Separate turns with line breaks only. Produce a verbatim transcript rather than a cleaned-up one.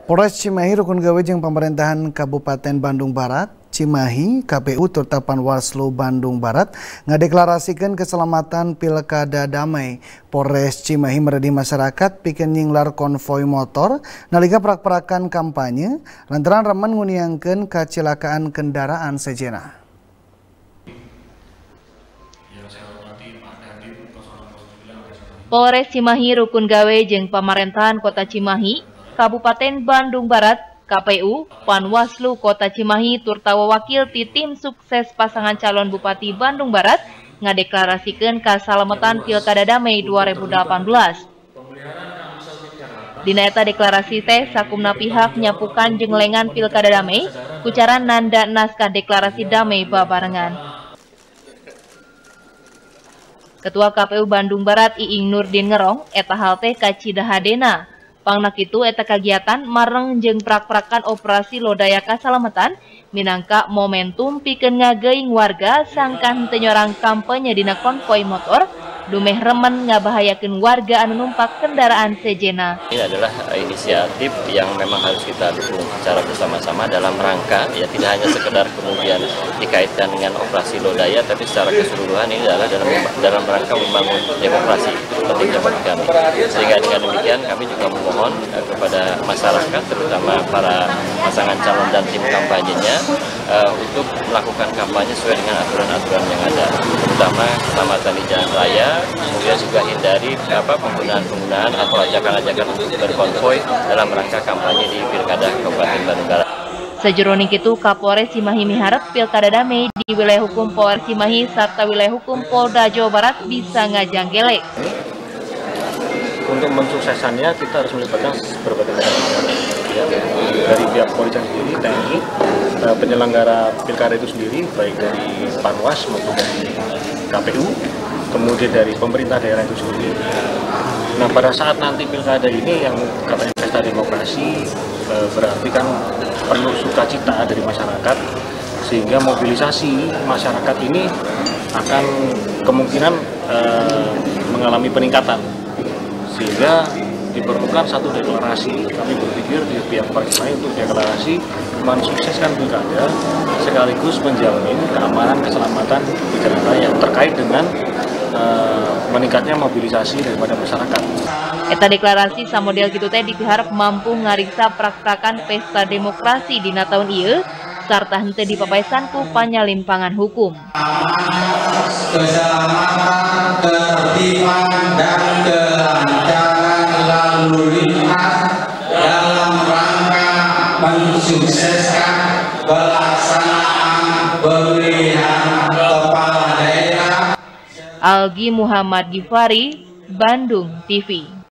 Polres Cimahi rukun gawe jeung pemerintahan Kabupaten Bandung Barat, Cimahi, K P U serta Panwaslu Bandung Barat ngadeklarasikeun keselamatan pilkada damai. Polres Cimahi meredi masyarakat pikeun nyinglar konvoi motor nalika prak-prakan kampanye lantaran remen nguniangkeun kacilakaan kendaraan sejenna.
Polres Cimahi rukun gawe jeung pemerintahan Kota Cimahi, Kabupaten Bandung Barat, K P U, Panwaslu Kota Cimahi, turta wakil ti tim sukses pasangan calon Bupati Bandung Barat ngadeklarasikeun kasalamatan Pilkada Damai dua ribu delapan belas. Dina eta deklarasi teh sakumna pihak nyapukan jeung lengan Pilkada Damai kucaran nanda naskah deklarasi damai babarengan. Ketua K P U Bandung Barat Iing Nurdin ngerong eta hal teh kacidahadena. Pangna kitu eta kagiatan mareng jeung prak-prakan operasi lodaya kasalamatan minangka momentum pikeun ngageuing warga sangkan teu nyorang kampanye dina konvoi motor dumeh remen ngabahayakeun warga anu numpak kendaraan sejenna.
Ini adalah inisiatif yang memang harus kita dukung secara bersama-sama dalam rangka ya tidak hanya sekedar kemudian dikaitkan dengan operasi lodaya, tapi secara keseluruhan ini adalah dalam dalam rangka membangun demokrasi. Itu pentingnya bagi kami. Sehingga dengan demikian kami juga memohon eh, kepada masyarakat terutama para pasangan calon dan tim kampanyenya eh, untuk melakukan kampanye sesuai dengan aturan-aturan yang ada, terutama keselamatan di jalan raya. Kemudian juga hindari apa penggunaan-penggunaan atau ajakan-ajakan untuk berkonvoi dalam rangka kampanye di Pilkada Kabupaten Bandung Barat.
Sajeroning kitu Kapolres Cimahi miharep Pilkada damai di wilayah hukum Polres Cimahi serta wilayah hukum Polda Jawa Barat bisa ngajanggele.
Untuk mensukseskannya kita harus melibatkan berbagai macam ya, dari pihak kepolisian sendiri, T N I, penyelenggara pilkada itu sendiri, baik dari Panwas maupun dari K P U, kemudian dari pemerintah daerah itu sendiri. Nah, pada saat nanti pilkada ini yang katanya pesta demokrasi berarti kan penuh sukacita dari masyarakat, sehingga mobilisasi masyarakat ini akan kemungkinan eh, mengalami peningkatan, sehingga diperlukan satu deklarasi. Kami berpikir di pihak partai untuk deklarasi mensukseskan pilkada sekaligus menjamin keamanan keselamatan di jalan raya terkait dengan uh, meningkatnya mobilisasi daripada masyarakat.
Eta deklarasi samodel kitu teh diharap mampu ngariksa prak-prakan pesta demokrasi dina taun ieu sarta henteu dipapaesan ku panyalimpangan hukum.
Keselamatan, ketertiban, dan kelancaran lalu lintas dalam rangka mensukseskan pelaksanaan pemilihan kepala daerah.
Algi Muhammad Gifari, Bandung T V.